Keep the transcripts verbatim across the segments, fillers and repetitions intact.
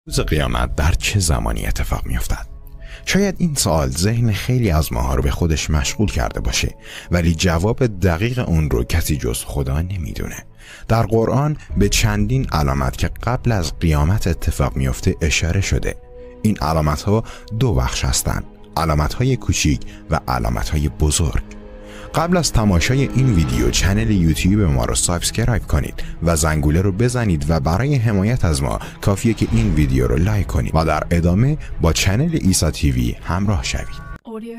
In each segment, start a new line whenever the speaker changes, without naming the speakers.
روز قیامت در چه زمانی اتفاق می افتد؟ شاید این سوال ذهن خیلی از ماها رو به خودش مشغول کرده باشه، ولی جواب دقیق اون رو کسی جز خدا نمیدونه. در قرآن به چندین علامت که قبل از قیامت اتفاق میفته اشاره شده. این علامت ها دو بخش هستند: علامت های کوچیک و علامت های بزرگ. قبل از تماشای این ویدیو چنل یوتیوب ما رو سابسکرایب کنید و زنگوله رو بزنید و برای حمایت از ما کافیه که این ویدیو رو لایک کنید و در ادامه با چنل ایسا تیوی همراه شوید.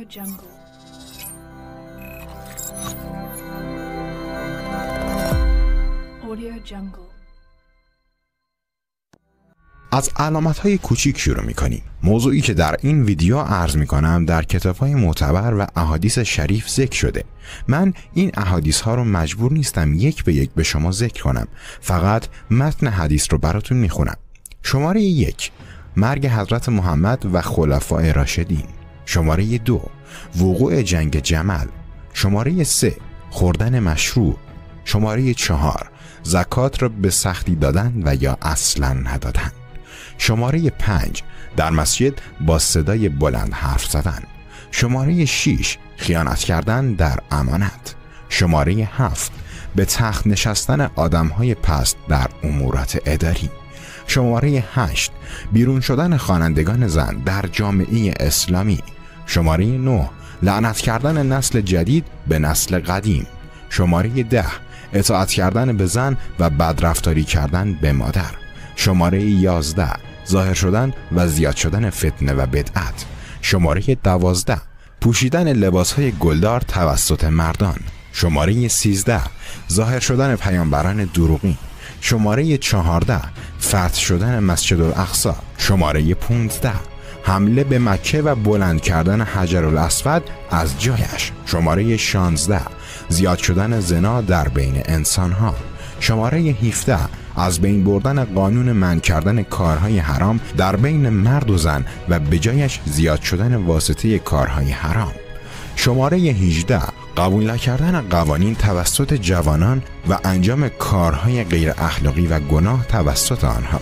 از علامت‌های کوچیک شروع می‌کنیم. موضوعی که در این ویدیو عرض می‌کنم در کتاب‌های معتبر و احادیث شریف ذکر شده. من این احادیث‌ها رو مجبور نیستم یک به یک به شما ذکر کنم، فقط متن حدیث رو براتون می‌خونم. شماره یک: مرگ حضرت محمد و خلفای راشدین. شماره دو: وقوع جنگ جمل. شماره سه: خوردن مشروب. شماره چهار: زکات را به سختی دادن و یا اصلاً ندادن. شماره پنج: در مسجد با صدای بلند حرف زدن. شماره شش: خیانت کردن در امانت. شماره هفت: به تخت نشستن آدمهای پست در امورات اداری. شماره هشت: بیرون شدن خوانندگان زن در جامعه اسلامی. شماره نه: لعنت کردن نسل جدید به نسل قدیم. شماره ده: اطاعت کردن به زن و بدرفتاری کردن به مادر. شماره یازده: ظاهر شدن و زیاد شدن فتنه و بدعت. شماره دوازده: پوشیدن لباسهای گلدار توسط مردان. شماره سیزده: ظاهر شدن پیامبران دروغین. شماره چهارده: فتح شدن مسجد الاقصی. شماره پانزده: حمله به مکه و بلند کردن حجر الاسود از جایش. شماره شانزده: زیاد شدن زنا در بین انسانها. شماره هفده: از بین بردن قانون منع کردن کارهای حرام در بین مرد و زن و به جایش زیاد شدن واسطه کارهای حرام. شماره هجده: قبول نکردن قوانین توسط جوانان و انجام کارهای غیر اخلاقی و گناه توسط آنها.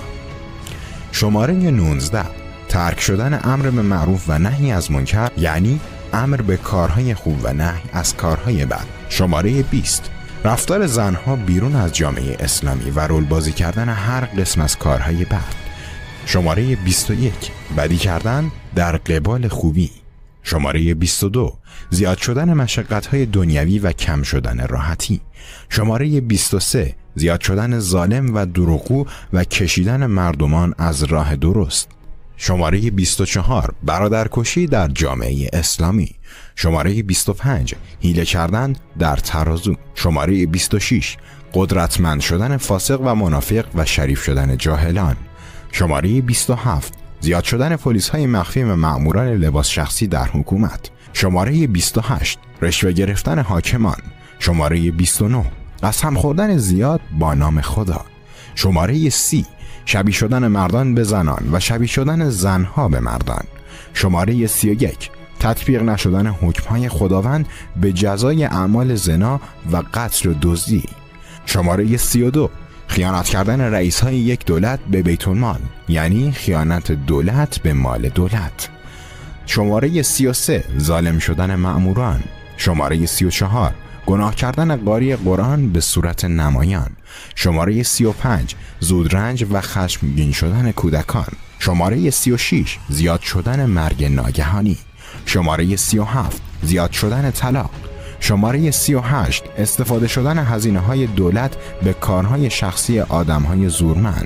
شماره نوزده: ترک شدن امر به معروف و نهی از منکر، یعنی امر به کارهای خوب و نهی از کارهای بد. شماره بیست: رفتار زنها بیرون از جامعه اسلامی و رول بازی کردن هر قسم از کارهای بد. شماره بیست و یک: بدی کردن در قبال خوبی. شماره بیست و دو: زیاد شدن مشقت‌های دنیوی و کم شدن راحتی. شماره بیست و سه: زیاد شدن ظالم و دروغگو و کشیدن مردمان از راه درست. شماره بیست و چهار: برادرکشی در جامعه اسلامی. شماره بیست و پنج: حیله کردن در ترازو. شماره بیست و شش: قدرتمند شدن فاسق و منافق و شریف شدن جاهلان. شماره بیست و هفت: زیاد شدن پلیس‌های مخفی و مأموران لباس شخصی در حکومت. شماره بیست و هشت: رشوه گرفتن حاکمان. شماره بیست و نه: قسم خوردن زیاد با نام خدا. شماره سی: شبیه شدن مردان به زنان و شبیه شدن زنها به مردان. شماره سی و یک: تطبیق نشدن حکمهای خداوند به جزای اعمال زنا و قتل و دزدی. شماره سی و دو: خیانت کردن رئیس‌های یک دولت به بیت المال، یعنی خیانت دولت به مال دولت. شماره سی و سه: ظالم شدن مأموران. شماره سی و چهار: گناه کردن قاری قرآن به صورت نمایان. شماره سی و پنج: زودرنج و خشمگین شدن کودکان. شماره سی و شش: زیاد شدن مرگ ناگهانی. شماره سی و هفت: زیاد شدن طلاق. شماره سی و هشت: استفاده شدن هزینه‌های دولت به کارهای شخصی آدم‌های زورمند.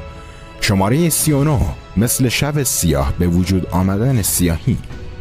شماره سی و نه: مثل شب سیاه به وجود آمدن سیاهی.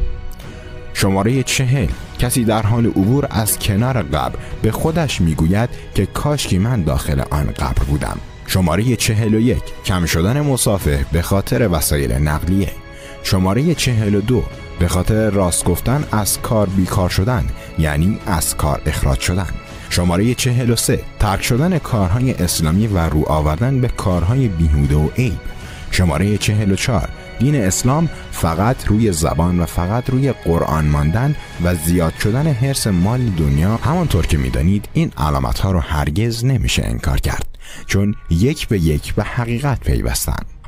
شماره چهل: کسی در حال عبور از کنار قبر به خودش میگوید که کاشکی من داخل آن قبر بودم. شماره چهل و یک: کم شدن مسافر به خاطر وسایل نقلیه. شماره چهل و دو: به خاطر راست گفتن از کار بیکار شدن، یعنی از کار اخراج شدن. شماره چهل و سه: ترک شدن کارهای اسلامی و رو آوردن به کارهای بیهوده و عیب. شماره چهل و چهار: دین اسلام فقط روی زبان و فقط روی قرآن ماندن و زیاد شدن حرص مال دنیا. همانطور که میدانید این علامت‌ها رو هرگز نمیشه انکار کرد، چون یک به یک به حقیقت پیوستن.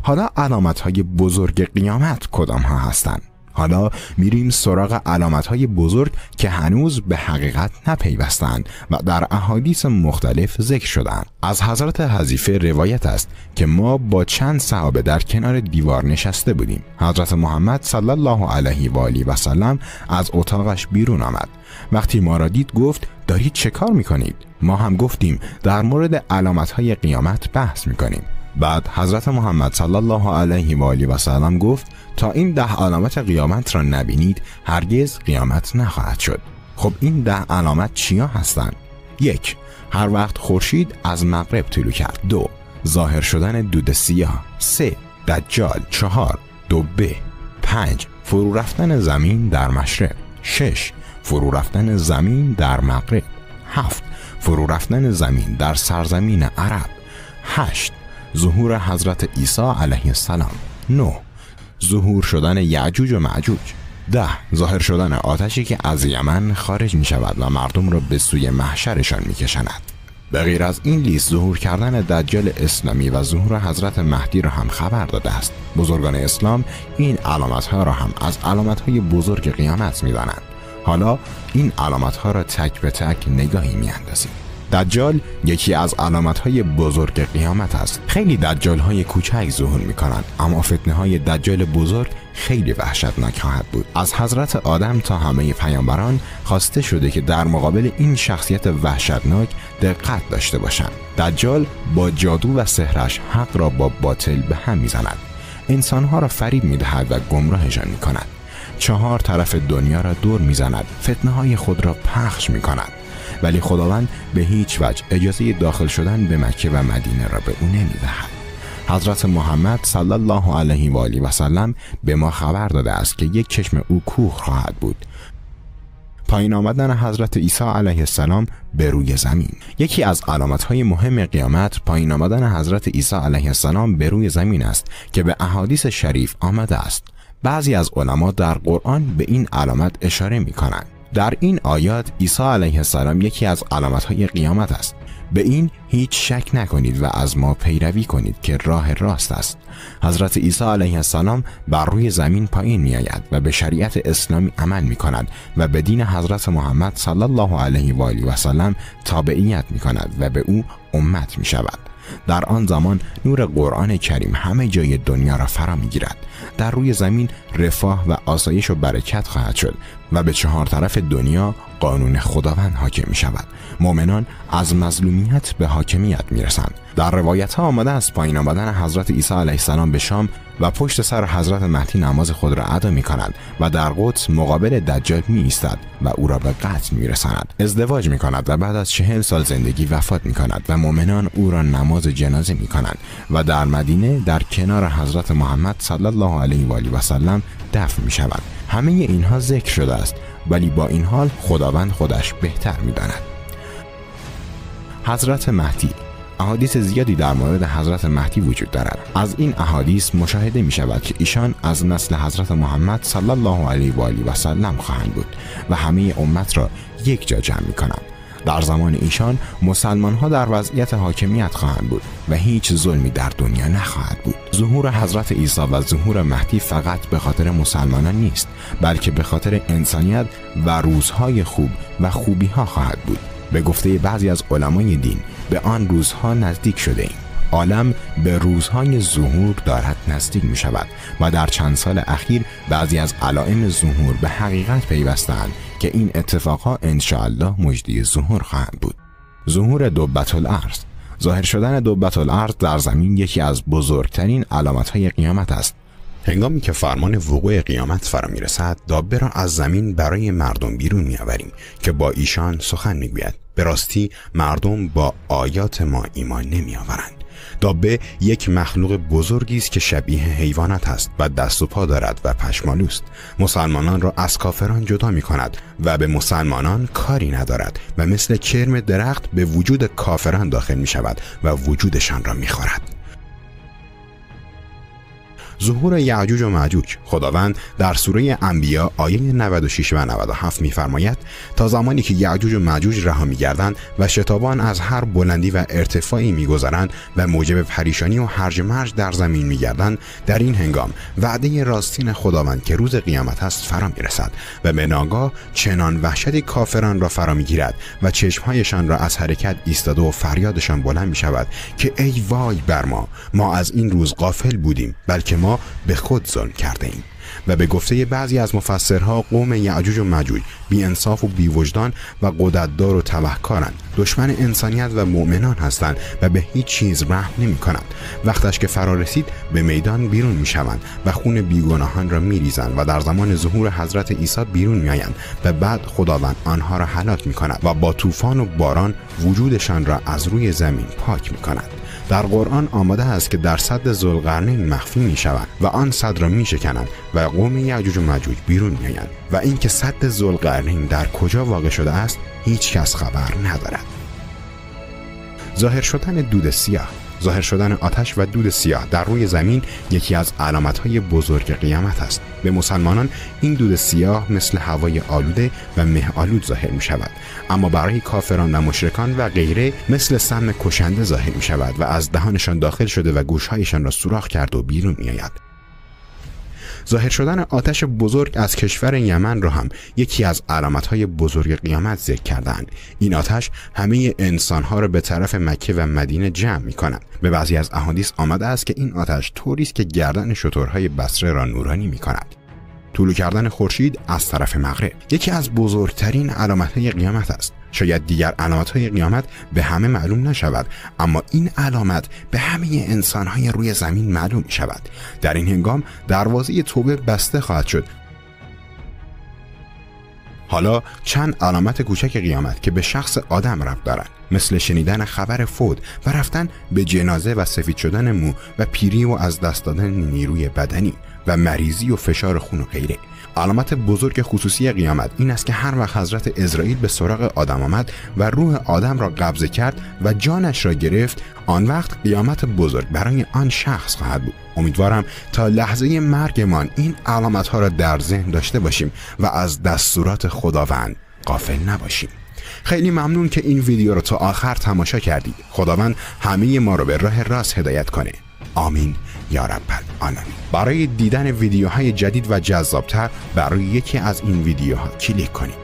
حالا علامت‌های بزرگ قیامت کدام ها هستند؟ حالا میریم سراغ علامت‌های بزرگ که هنوز به حقیقت نپیوستند و در احادیث مختلف ذکر شدند. از حضرت حذیفه روایت است که ما با چند صحابه در کنار دیوار نشسته بودیم. حضرت محمد صلی الله علیه و آله و سلم از اتاقش بیرون آمد. وقتی ما را دید گفت دارید چه کار میکنید؟ ما هم گفتیم در مورد علامت‌های قیامت بحث میکنیم. بعد حضرت محمد صلی الله علیه و آله و سلم گفت تا این ده علامت قیامت را نبینید هرگز قیامت نخواهد شد. خب این ده علامت چیا هستند؟ یک، هر وقت خورشید از مغرب طلوع کرد. دو، ظاهر شدن دود سیاه. سه، دجال. چهار، دبه. پنج، فرو رفتن زمین در مشرق. شش، فرو رفتن زمین در مغرب. هفت، فرو رفتن زمین در سرزمین عرب. هشت، ظهور حضرت عیسی علیه السلام. نه، ظهور شدن یعجوج و معجوج. ده، ظاهر شدن آتشی که از یمن خارج می شود و مردم را به سوی محشرشان می کشند. به غیر از این لیست ظهور کردن دجال اسلامی و ظهور حضرت مهدی را هم خبر داده است. بزرگان اسلام این علامت ها را هم از علامت های بزرگ قیامت می دانند. حالا این علامت ها را تک به تک نگاهی می اندازیم. دجال یکی از علامت‌های بزرگ قیامت است. خیلی دجال‌های کوچک ظهور می‌کنند، اما فتنه‌های دجال بزرگ خیلی وحشتناک خواهد بود. از حضرت آدم تا همه پیامبران خواسته شده که در مقابل این شخصیت وحشتناک دقت داشته باشند. دجال با جادو و سحرش حق را با باطل به هم می‌زند. انسان‌ها را فریب می‌دهد و گمراهشان می‌کند. چهار طرف دنیا را دور می‌زند، فتنه‌های خود را پخش می‌کند. ولی خداوند به هیچ وجه اجازه داخل شدن به مکه و مدینه را به او نمی‌دهد. حضرت محمد صلی الله علیه و آله و سلم به ما خبر داده است که یک چشم او کوه خواهد بود. پایین آمدن حضرت عیسی علیه السلام به روی زمین. یکی از علامت‌های مهم قیامت پایین آمدن حضرت عیسی علیه السلام به روی زمین است که به احادیث شریف آمده است. بعضی از علما در قرآن به این علامت اشاره می‌کنند. در این آیات عیسی علیه السلام یکی از علامت‌های قیامت است. به این هیچ شک نکنید و از ما پیروی کنید که راه راست است. حضرت عیسی علیه السلام بر روی زمین پایین می آید و به شریعت اسلامی عمل می کند و به دین حضرت محمد صلی الله علیه و آله و سلم تابعیت می کند و به او امت می شود. در آن زمان نور قرآن کریم همه جای دنیا را فرا می گیرد. در روی زمین رفاه و آسایش و برکت خواهد شد و به چهار طرف دنیا قانون خداوند حاکم می شود. مؤمنان از مظلومیت به حاکمیت می رسند. در روایت ها آمده است پایین آمدن حضرت عیسی علیه السلام به شام و پشت سر حضرت مهدی نماز خود را ادا می کند و در قدس مقابل دجال می ایستد و او را به قتل می رساند. ازدواج می کند و بعد از چهل سال زندگی وفات می کند و مؤمنان او را نماز جنازه می کنند و در مدینه در کنار حضرت محمد صلی الله علیه و آله و سلم دفن می شود. همه اینها ذکر شده است، ولی با این حال خداوند خودش بهتر می داند. حضرت مهدی. احادیث زیادی در مورد حضرت مهدی وجود دارد. از این احادیث مشاهده می شود که ایشان از نسل حضرت محمد صلی الله علیه و آله و سلم خواهند بود و همه امت را یک جا جمع می کنند. در زمان ایشان مسلمان ها در وضعیت حاکمیت خواهند بود و هیچ ظلمی در دنیا نخواهد بود. ظهور حضرت عیسی و ظهور مهدی فقط به خاطر مسلمانان نیست، بلکه به خاطر انسانیت و روزهای خوب و خوبی ها خواهد بود. به گفته بعضی از علمای دین به آن روزها نزدیک شده ایم. عالم به روزهای ظهور دارد نزدیک می شود و در چند سال اخیر بعضی از علائم ظهور به حقیقت پیوستند که این اتفاقها انشاءالله مجدی ظهور خواهند بود. ظهور دبة الارض. ظاهر شدن دبة الارض در زمین یکی از بزرگترین علامت‌های قیامت است. هنگامی که فرمان وقوع قیامت فرا میرسد، دابه را از زمین برای مردم بیرون میآوریم که با ایشان سخن میگوید. به راستی مردم با آیات ما ایمان نمیآورند. دابه یک مخلوق بزرگی است که شبیه حیوانات است و دست و پا دارد و پشمالوست. مسلمانان را از کافران جدا می کند و به مسلمانان کاری ندارد و مثل کرم درخت به وجود کافران داخل می شود و وجودشان را می خورد. ظهور یعجوج و ماجوج. خداوند در سوره انبیا آیه نود و شش و نود و هفت می‌فرماید تا زمانی که یعجوج و ماجوج رها می‌گردند و شتابان از هر بلندی و ارتفاعی می‌گذرند و موجب پریشانی و هرج و مرج در زمین می‌گردند، در این هنگام وعده راستین خداوند که روز قیامت است فرا می‌رسد و به ناگاه چنان وحشت کافران را فرا می‌گیرد و چشم‌هایشان را از حرکت ایستاده و فریادشان بلند می‌شود که ای وای بر ما، ما از این روز غافل بودیم، بلکه ما به خود ظلم کرده ایم. و به گفته بعضی از مفسرها قوم یعجوج و ماجوج بی انصاف و بی وجدان و قدرتدار و تبهکارند، دشمن انسانیت و مؤمنان هستند و به هیچ چیز رحم نمی کنند. وقتش که فرا رسید به میدان بیرون می شوند و خون بیگناهان را می ریزند و در زمان ظهور حضرت عیسی بیرون می آیند و بعد خداوند آنها را هلاک می کند و با طوفان و باران وجودشان را از روی زمین پاک می کند. در قرآن آمده است که در سد ذوالقرنین مخفی می شوند و آن سد را می شکنند و قوم یعجوج و ماجوج بیرون می آیند و اینکه سد ذوالقرنین در کجا واقع شده است هیچ کس خبر ندارد. ظاهر شدن دود سیاه. ظاهر شدن آتش و دود سیاه در روی زمین یکی از علامت‌های بزرگ قیامت است. به مسلمانان این دود سیاه مثل هوای آلوده و مه آلود ظاهر می شود، اما برای کافران و مشرکان و غیره مثل سم کشنده ظاهر می شود و از دهانشان داخل شده و گوشهایشان را سوراخ کرده و بیرون می آید. ظاهر شدن آتش بزرگ از کشور یمن را هم یکی از علامت‌های بزرگ قیامت ذکر کردند. این آتش همه انسان‌ها را به طرف مکه و مدینه جمع می‌کند. به بعضی از احادیث آمده است که این آتش طوری است که گردن شترهای بصره را نورانی می‌کند. طلوع کردن خورشید از طرف مغرب یکی از بزرگترین علامت‌های قیامت است. شاید دیگر علامت‌های قیامت به همه معلوم نشود، اما این علامت به همه انسان‌های روی زمین معلوم شود. در این هنگام دروازه توبه بسته خواهد شد. حالا چند علامت کوچک قیامت که به شخص آدم ربط دارند، مثل شنیدن خبر فوت و رفتن به جنازه و سفید شدن مو و پیری و از دست دادن نیروی بدنی و مریضی و فشار خون و غیره. علامت بزرگ خصوصی قیامت این است که هر وقت حضرت عزرائیل به سراغ آدم آمد و روح آدم را قبضه کرد و جانش را گرفت، آن وقت قیامت بزرگ برای آن شخص خواهد بود. امیدوارم تا لحظه مرگمان این علامت ها را در ذهن داشته باشیم و از دستورات خداوند غافل نباشیم. خیلی ممنون که این ویدیو را تا آخر تماشا کردید. خداوند همه ما را به راه راست هدایت کنه. آمین یا رب العالمین. برای دیدن ویدیوهای جدید و جذابتر برای یکی از این ویدیوها کلیک کنید.